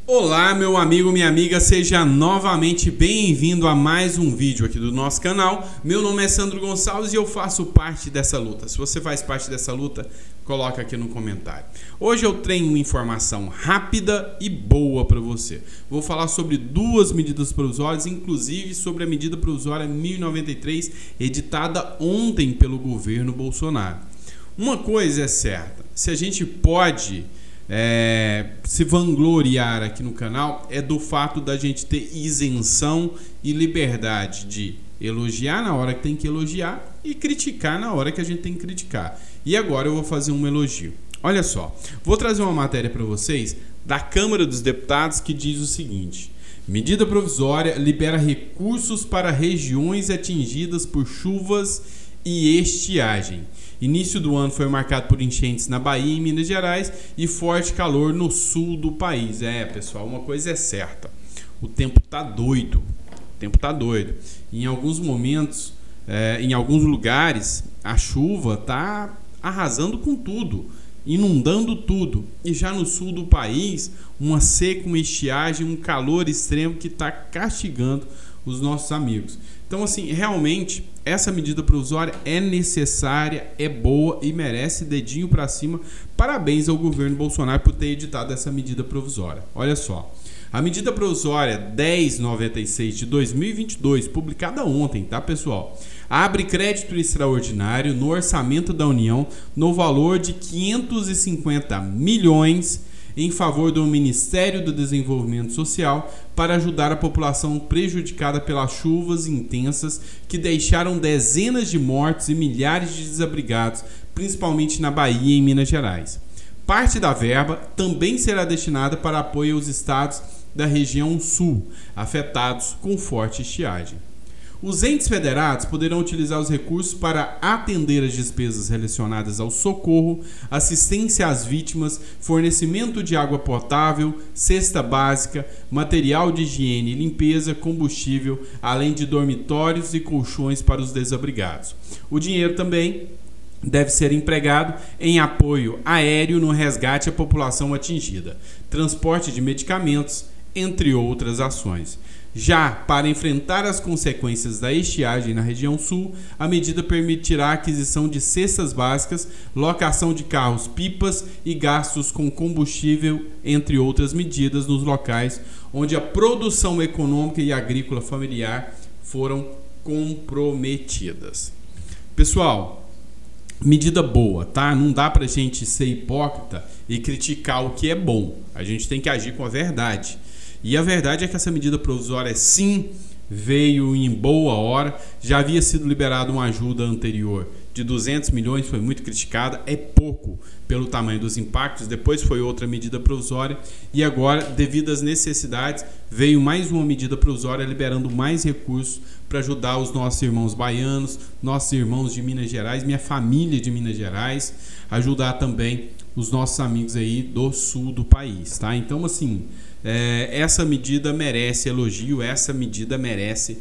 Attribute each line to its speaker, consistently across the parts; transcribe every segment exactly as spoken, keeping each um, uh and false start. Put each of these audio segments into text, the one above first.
Speaker 1: Olá, meu amigo, minha amiga, seja novamente bem-vindo a mais um vídeo aqui do nosso canal. Meu nome é Sandro Gonçalves e eu faço parte dessa luta. Se você faz parte dessa luta, coloca aqui no comentário. Hoje eu tenho uma informação rápida e boa para você. Vou falar sobre duas medidas provisórias, inclusive sobre a medida provisória mil e noventa e três, editada ontem pelo governo Bolsonaro. Uma coisa é certa, se a gente pode... É, se vangloriar aqui no canal é do fato da gente ter isenção e liberdade de elogiar na hora que tem que elogiar e criticar na hora que a gente tem que criticar. E agora eu vou fazer um elogio. Olha só, vou trazer uma matéria para vocês da Câmara dos Deputados que diz o seguinte: medida provisória libera recursos para regiões atingidas por chuvas e estiagem. Início do ano foi marcado por enchentes na Bahia e Minas Gerais e forte calor no sul do país. É, pessoal, uma coisa é certa. O tempo tá doido. O tempo tá doido. Em alguns momentos, é, em alguns lugares, a chuva tá arrasando com tudo, inundando tudo. E já no sul do país, uma seca, uma estiagem, um calor extremo que está castigando os nossos amigos. Então, assim, realmente, essa medida provisória é necessária, é boa e merece dedinho para cima. Parabéns ao governo Bolsonaro por ter editado essa medida provisória. Olha só, a medida provisória dez mil e noventa e seis de dois mil e vinte e dois, publicada ontem, tá, pessoal? Abre crédito extraordinário no orçamento da União no valor de quinhentos e cinquenta milhões em favor do Ministério do Desenvolvimento Social para ajudar a população prejudicada pelas chuvas intensas que deixaram dezenas de mortes e milhares de desabrigados, principalmente na Bahia e em Minas Gerais. Parte da verba também será destinada para apoio aos estados da região sul, afetados com forte estiagem. Os entes federados poderão utilizar os recursos para atender as despesas relacionadas ao socorro, assistência às vítimas, fornecimento de água potável, cesta básica, material de higiene e limpeza, combustível, além de dormitórios e colchões para os desabrigados. O dinheiro também deve ser empregado em apoio aéreo no resgate à população atingida, transporte de medicamentos, entre outras ações. Já para enfrentar as consequências da estiagem na região sul, a medida permitirá a aquisição de cestas básicas, locação de carros-pipas e gastos com combustível, entre outras medidas, nos locais onde a produção econômica e agrícola familiar foram comprometidas. Pessoal, medida boa, tá? Não dá pra gente ser hipócrita e criticar o que é bom. A gente tem que agir com a verdade. E a verdade é que essa medida provisória, sim, veio em boa hora. Já havia sido liberada uma ajuda anterior de duzentos milhões, foi muito criticada, é pouco pelo tamanho dos impactos. Depois foi outra medida provisória e agora, devido às necessidades, veio mais uma medida provisória liberando mais recursos para ajudar os nossos irmãos baianos, nossos irmãos de Minas Gerais, minha família de Minas Gerais, ajudar também os nossos amigos aí do sul do país, tá? Então, assim, é, essa medida merece elogio, essa medida merece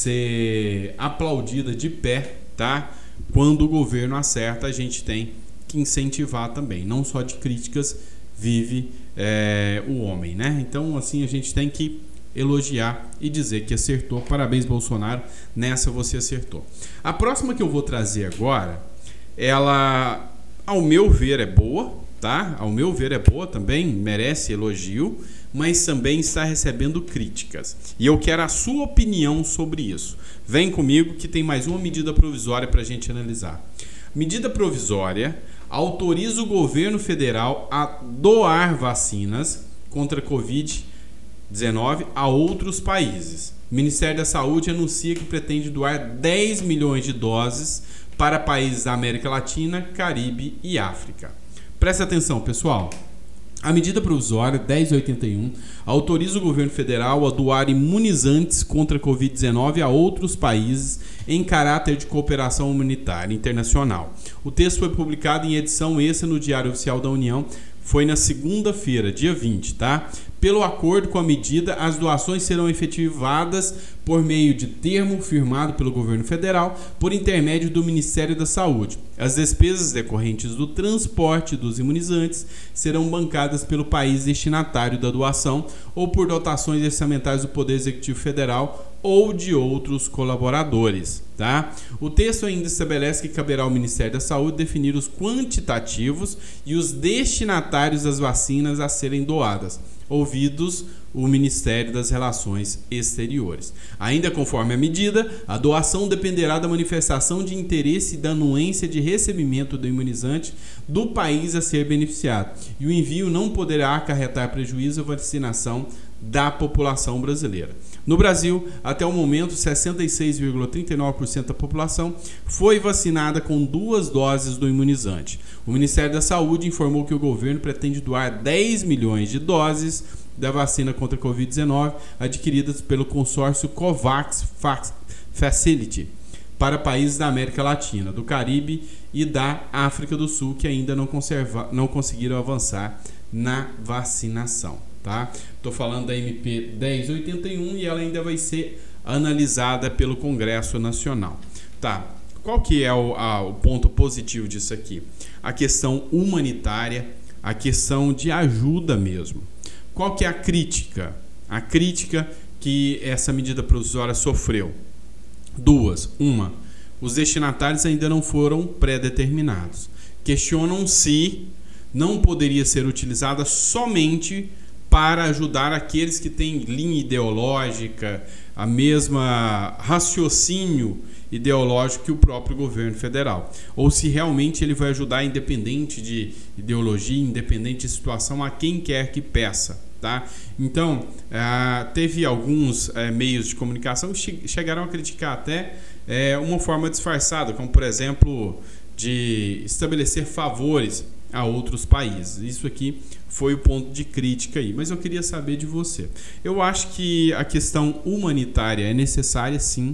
Speaker 1: ser aplaudida de pé, tá? Quando o governo acerta, a gente tem que incentivar também, não só de críticas vive é, o homem, né? Então, assim, a gente tem que elogiar e dizer que acertou. Parabéns, Bolsonaro, nessa você acertou. A próxima que eu vou trazer agora, ela, ao meu ver, é boa, tá? Ao meu ver, é boa também, merece elogio, mas também está recebendo críticas. E eu quero a sua opinião sobre isso. Vem comigo que tem mais uma medida provisória para a gente analisar. Medida provisória autoriza o governo federal a doar vacinas contra a covid dezenove a outros países. O Ministério da Saúde anuncia que pretende doar dez milhões de doses para países da América Latina, Caribe e África. Presta atenção, pessoal. A medida provisória dez mil e oitenta e um autoriza o governo federal a doar imunizantes contra a covid dezenove a outros países em caráter de cooperação humanitária internacional. O texto foi publicado em edição extra no Diário Oficial da União, foi na segunda-feira, dia vinte, tá? Pelo acordo com a medida, as doações serão efetivadas por meio de termo firmado pelo governo federal por intermédio do Ministério da Saúde. As despesas decorrentes do transporte dos imunizantes serão bancadas pelo país destinatário da doação ou por dotações orçamentárias do Poder Executivo Federal ou de outros colaboradores, tá? O texto ainda estabelece que caberá ao Ministério da Saúde definir os quantitativos e os destinatários das vacinas a serem doadas, ouvidos o Ministério das Relações Exteriores. Ainda conforme a medida, a doação dependerá da manifestação de interesse e da anuência de recebimento do imunizante do país a ser beneficiado, e o envio não poderá acarretar prejuízo à vacinação da população brasileira. No Brasil, até o momento, sessenta e seis vírgula trinta e nove por cento da população foi vacinada com duas doses do imunizante. O Ministério da Saúde informou que o governo pretende doar dez milhões de doses da vacina contra a covid dezenove adquiridas pelo consórcio COVAX Facility para países da América Latina, do Caribe e da África do Sul que ainda não, conserva, não conseguiram avançar na vacinação. Tá? Tô falando da M P dez oitenta e um e ela ainda vai ser analisada pelo Congresso Nacional. Tá? Qual que é o, a, o ponto positivo disso aqui? A questão humanitária, a questão de ajuda mesmo. Qual que é a crítica? A crítica que essa medida provisória sofreu. Duas. Uma, os destinatários ainda não foram pré-determinados. Questionam se não poderia ser utilizada somente para ajudar aqueles que têm linha ideológica, a mesma raciocínio ideológico que o próprio governo federal. Ou se realmente ele vai ajudar independente de ideologia, independente de situação, a quem quer que peça. Tá? Então, ah, teve alguns eh, meios de comunicação que che chegaram a criticar até eh, uma forma disfarçada, como por exemplo, de estabelecer favores a outros países. Isso aqui foi o ponto de crítica aí, mas eu queria saber de você. Eu acho que a questão humanitária é necessária sim,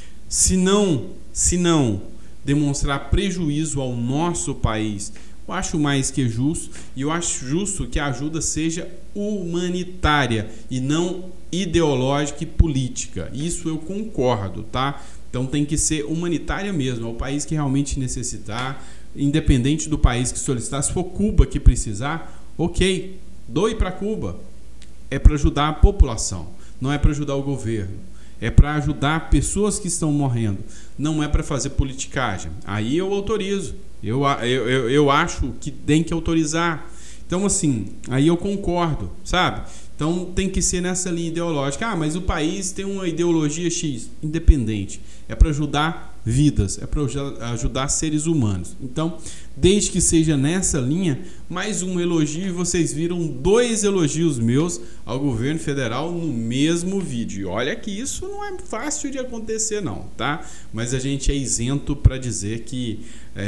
Speaker 1: se não, se não demonstrar prejuízo ao nosso país, eu acho mais que justo, e eu acho justo que a ajuda seja humanitária e não ideológica e política. Isso eu concordo, tá? Então tem que ser humanitária mesmo, é o país que realmente necessitar, independente do país que solicitar. Se for Cuba que precisar, ok, doe para Cuba. É para ajudar a população, não é para ajudar o governo. É para ajudar pessoas que estão morrendo, não é para fazer politicagem. Aí eu autorizo, eu, eu, eu, eu acho que tem que autorizar. Então assim, aí eu concordo, sabe? Então tem que ser nessa linha ideológica. Ah, mas o país tem uma ideologia X, independente. É para ajudar vidas, é para ajudar seres humanos. Então, desde que seja nessa linha, mais um elogio, e vocês viram dois elogios meus ao governo federal no mesmo vídeo. E olha que isso não é fácil de acontecer não, tá? Mas a gente é isento para dizer que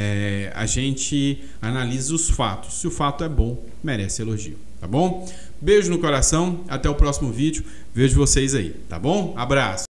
Speaker 1: é, a gente analisa os fatos. Se o fato é bom, merece elogio, tá bom? Beijo no coração, até o próximo vídeo, vejo vocês aí, tá bom? Abraço!